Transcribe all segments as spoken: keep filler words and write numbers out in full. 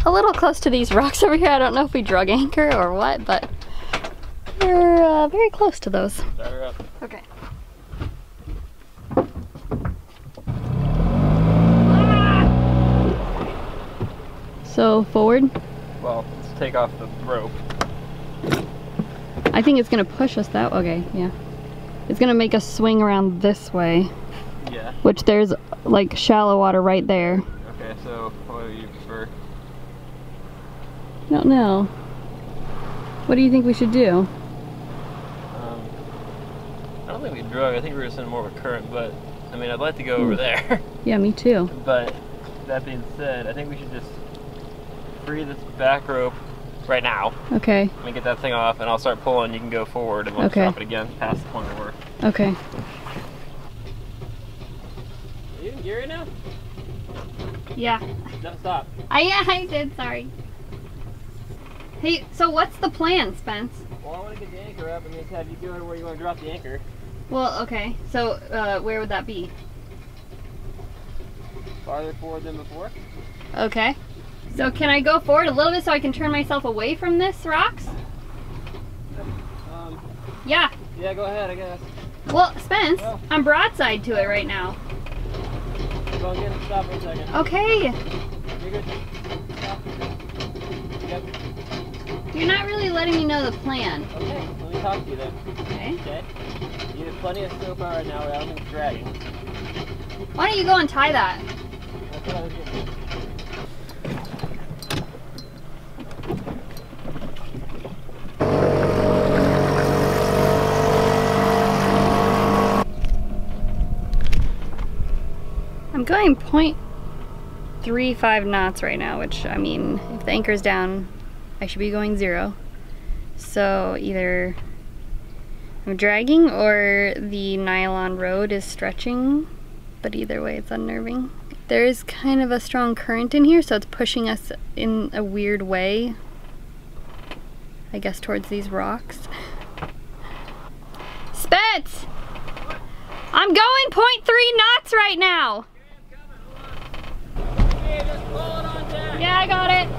a little close to these rocks over here. I don't know if we drug anchor or what, but we're uh, very close to those. Start her up. Okay. So forward? Well, let's take off the rope. I think it's gonna push us that way. Okay, yeah. It's gonna make us swing around this way. Yeah. Which there's like shallow water right there. Okay, so what do you prefer? I don't know. What do you think we should do? Um, I don't think we drug. I think we're just in more of a current, but I mean, I'd like to go over there. Yeah, me too. But that being said, I think we should just free this back rope right now. Okay. Let me get that thing off and I'll start pulling. You can go forward and we'll Okay. stop it again past the point where we're. Okay. Are you in gear right now? Yeah. No, stop. I, yeah, I did, sorry. Hey, so what's the plan, Spence? Well, I want to get the anchor up and just have you go to where you want to drop the anchor. Well, okay. So, uh, where would that be? Farther forward than before. Okay. So can I go forward a little bit so I can turn myself away from this rocks? Um, Yeah. yeah, go ahead, I guess. Well, Spence, Oh. I'm broadside to it right now. Go and get it. Stop for a second. Okay. You're good. Stop. Yep. You're not really letting me know the plan. Okay, let me talk to you then. Okay. Okay. You have plenty of snow power right now without me dragging. Why don't you go and tie that? That's what I was getting at. I'm going point three five knots right now, which, I mean, if the anchor's down, I should be going zero. So either I'm dragging or the nylon road is stretching, but either way it's unnerving. There is kind of a strong current in here, so it's pushing us in a weird way, I guess, towards these rocks. Spence! I'm going point three knots right now! Okay, just pull it on down. Yeah, I got it.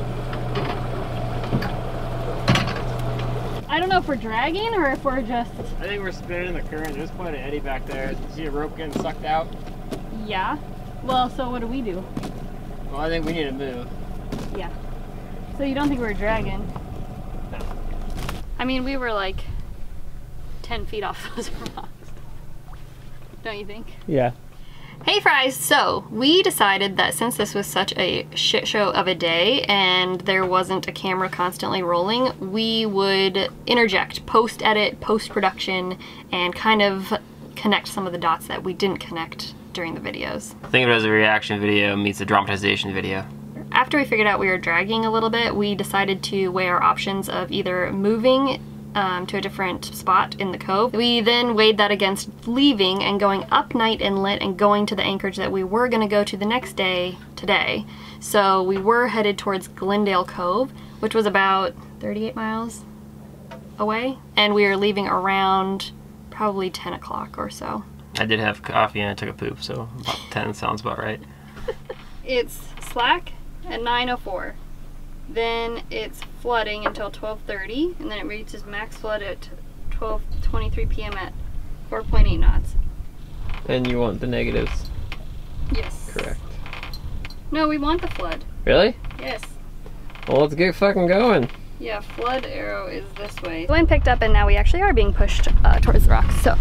I don't know if we're dragging or if we're just... I think we're spinning in the current. There's quite an eddy back there. You see a rope getting sucked out? Yeah. Well, so what do we do? Well, I think we need to move. Yeah. So you don't think we're dragging? No. I mean, we were like ten feet off those rocks. Don't you think? Yeah. Hey fries, so we decided that since this was such a shit show of a day and there wasn't a camera constantly rolling, we would interject, post-edit, post-production, and kind of connect some of the dots that we didn't connect during the videos. Think of it as a reaction video meets a dramatization video. After we figured out we were dragging a little bit, we decided to weigh our options of either moving Um, to a different spot in the cove. We then weighed that against leaving and going up Knight Inlet and going to the anchorage that we were going to go to the next day today. So we were headed towards Glendale Cove, which was about thirty-eight miles away, and we were leaving around probably ten o'clock or so. I did have coffee and I took a poop, so about ten sounds about right. It's slack at nine oh four. Then it's flooding until twelve thirty, and then it reaches max flood at twelve twenty-three p m at four point eight knots. And you want the negatives? Yes. Correct. No, we want the flood. Really? Yes. Well, let's get fucking going. Yeah, flood arrow is this way. The wind picked up and now we actually are being pushed uh, towards the rocks, so.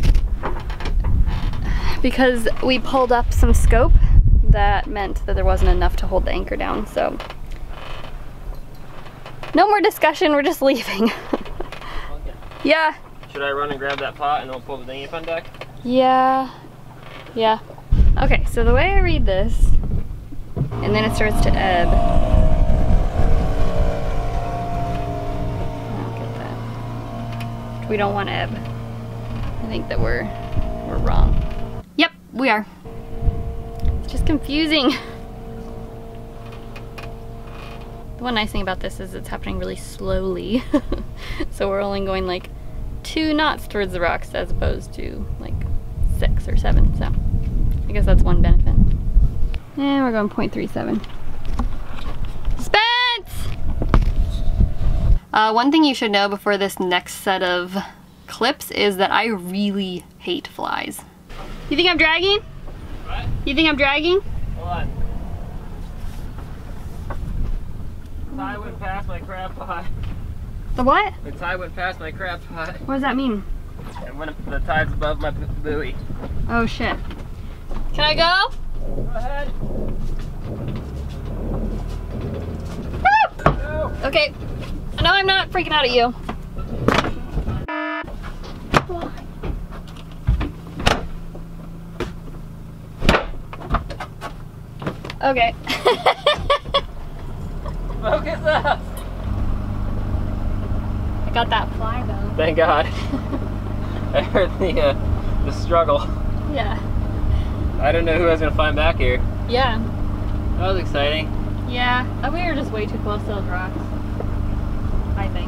Because we pulled up some scope, that meant that there wasn't enough to hold the anchor down, so. No more discussion, we're just leaving. Okay. Yeah. Should I run and grab that pot and then we'll pull the dinghy up on deck? Yeah. Yeah. Okay, so the way I read this, and then it starts to ebb. I don't get that. We don't want ebb. I think that we're we're wrong. Yep, we are. It's just confusing. The one nice thing about this is it's happening really slowly. So we're only going like two knots towards the rocks as opposed to like six or seven. So I guess that's one benefit. And we're going point three seven. Uh, one thing you should know before this next set of clips is that I really hate flies. You think I'm dragging? What? You think I'm dragging? Hold on. The tide went past my crab pot. The what? The tide went past my crab pot. What does that mean? And when the tide's above my buoy. Oh shit. Can I go? Go ahead. Woo! Go. Okay. No, I'm not freaking out at you. Okay. Focus up. I got that fly though. Thank God. I heard the uh, the struggle. Yeah. I didn't know who I was gonna find back here. Yeah. That was exciting. Yeah. Uh, we were just way too close to those rocks, I think.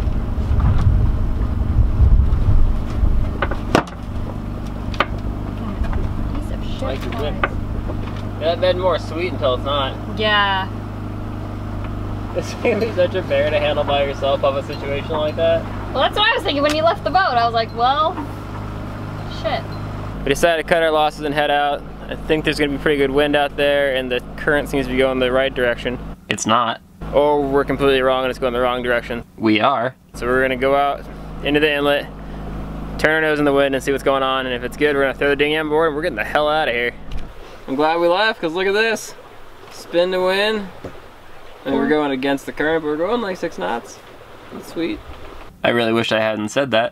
Piece of shit. Like your flies. whip. That bed more sweet until it's not. Yeah. It's gonna be such a bear to handle by yourself of a situation like that. Well, that's what I was thinking when you left the boat. I was like, well, shit. We decided to cut our losses and head out. I think there's gonna be pretty good wind out there and the current seems to be going the right direction. It's not. Or we're completely wrong and it's going the wrong direction. We are. So we're gonna go out into the inlet, turn our nose in the wind and see what's going on, and if it's good, we're gonna throw the dinghy on board and we're getting the hell out of here. I'm glad we left, because look at this. Spin to win. And we're going against the current, but we're going like six knots. That's sweet. I really wish I hadn't said that.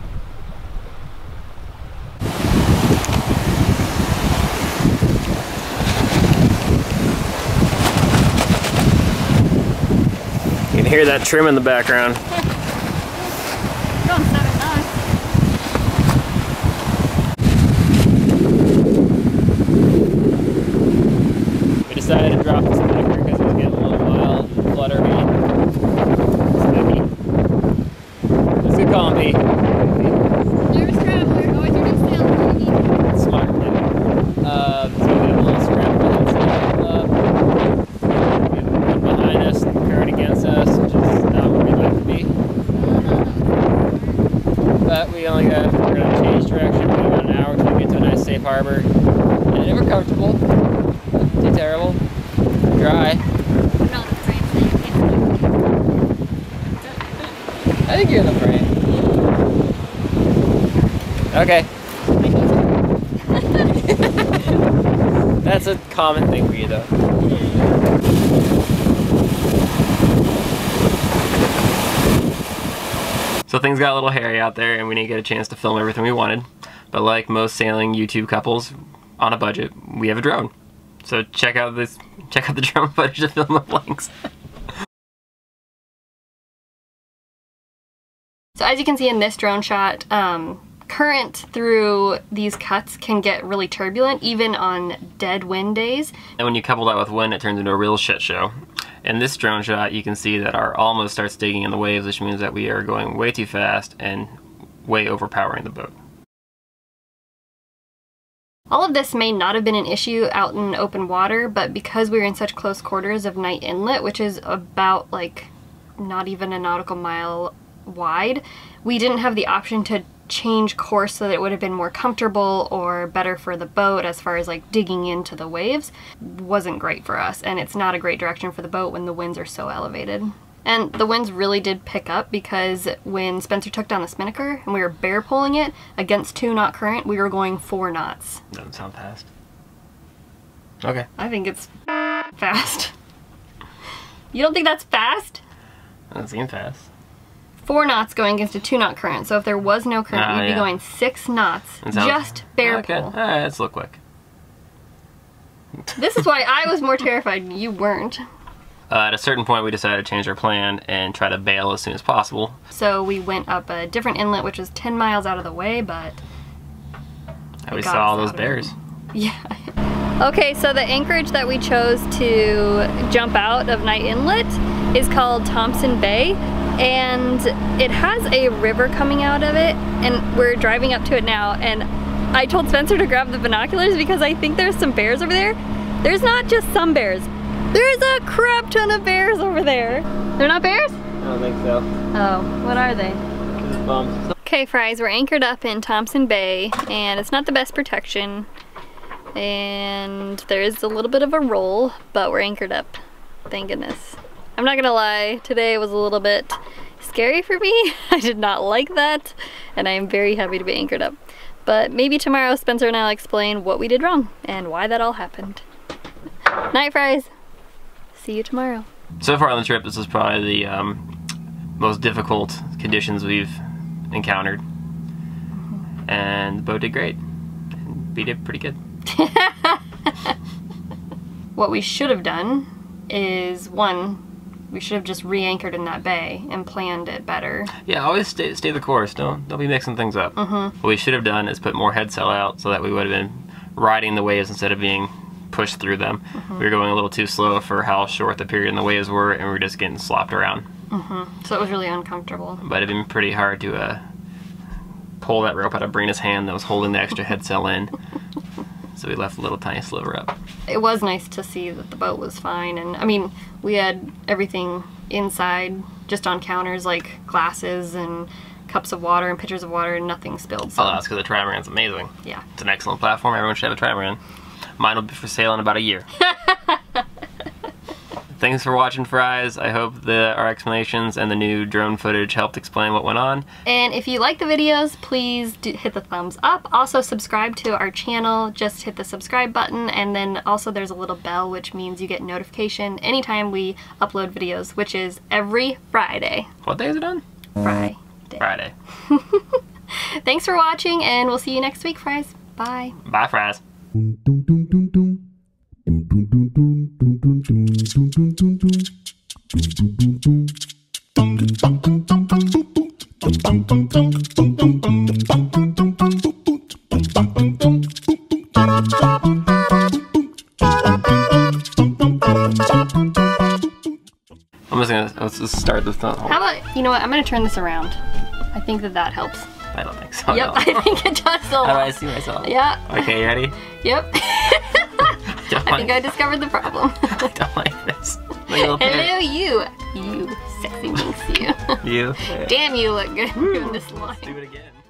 You can hear that trim in the background. Going seven knots. We decided to drop this anchor because it was getting a little wild, fluttery, spooky. It's good calling me. Nervous traveler, always your new sail. Smart. Yeah. Uh, so we have a little scrap for that sail club. We have the wind behind us, the current against us, which is not where we'd like to be. But we only got, we're going to change direction. We have about an hour until we get to a nice safe harbor. And we're comfortable. Not too terrible. Dry. I'm not the frame, so you can't. I think you're in the frame. Okay. That's a common thing for you though. So things got a little hairy out there and we didn't get a chance to film everything we wanted. But like most sailing YouTube couples on a budget, we have a drone. So check out this check out the drone footage to fill in the blanks. So as you can see in this drone shot, um, current through these cuts can get really turbulent, even on dead wind days. And when you couple that with wind, it turns into a real shit show. In this drone shot, you can see that our almost starts digging in the waves, which means that we are going way too fast and way overpowering the boat. All of this may not have been an issue out in open water, but because we were in such close quarters of Knight Inlet, which is about like not even a nautical mile wide, we didn't have the option to change course so that it would have been more comfortable or better for the boat as far as like digging into the waves. Wasn't great for us, and it's not a great direction for the boat when the winds are so elevated. And the winds really did pick up because when Spencer took down the spinnaker and we were bear pulling it against two knot current, we were going four knots. Doesn't sound fast. Okay. I think it's fast. You don't think that's fast? Doesn't seem fast. Four knots going against a two knot current. So if there was no current, Ah, we'd yeah. be going six knots. It sounds- Just bear Okay. pull. Alright, let's look quick. This is why I was more terrified and you weren't. Uh, at a certain point, we decided to change our plan and try to bail as soon as possible. So we went up a different inlet, which was ten miles out of the way, but And we got saw all us those out of bears. it. Yeah. Okay, so the anchorage that we chose to jump out of Knight Inlet is called Thompson Bay, and it has a river coming out of it, and we're driving up to it now, and I told Spencer to grab the binoculars because I think there's some bears over there. There's not just some bears. There's a crap ton of bears over there. They're not bears? don't think so. Oh, what are they? Just bumps. Okay, Fries, we're anchored up in Thompson Bay, and it's not the best protection. And there is a little bit of a roll, but we're anchored up. Thank goodness. I'm not gonna lie, today was a little bit scary for me. I did not like that, and I am very happy to be anchored up. But maybe tomorrow Spencer and I will explain what we did wrong and why that all happened. Night, Fries. See you tomorrow. So far on the trip, this is probably the um, most difficult conditions we've encountered. And the boat did great. Beat it pretty good. What we should have done is, one, we should have just re-anchored in that bay and planned it better. Yeah, always stay, stay the course. Don't don't be mixing things up. Mm-hmm. What we should have done is put more head sail out so that we would have been riding the waves instead of being pushed through them. Mm-hmm. We were going a little too slow for how short the period in the waves were, and we were just getting slopped around. Mm-hmm. So it was really uncomfortable. But it'd been pretty hard to uh, pull that rope out of Brina's hand that was holding the extra head sail in. So we left a little tiny sliver up. It was nice to see that the boat was fine, and I mean, we had everything inside, just on counters, like glasses and cups of water and pitchers of water, and nothing spilled. So. Oh, that's because the trimaran's amazing. Yeah. It's an excellent platform. Everyone should have a trimaran. Mine will be for sale in about a year. Thanks for watching, Fries. I hope that our explanations and the new drone footage helped explain what went on. And if you like the videos, please do hit the thumbs up. Also subscribe to our channel. Just hit the subscribe button, and then also there's a little bell, which means you get notification anytime we upload videos, which is every Friday. What day is it on? Friday. Friday. Thanks for watching, and we'll see you next week, Fries. Bye. Bye, Fries. I'm just gonna, let's just start this thing. How about, you know what, I'm gonna turn this around. I think that that helps. I don't think so. Yep, No. I think it does a lot. How do I see myself? Yeah. Okay, you ready? Yep. Don't I like, think I discovered the problem. I don't like this. Hello, you. You sexy minx, you. You. Damn, you look good doing this line. Let's do it again.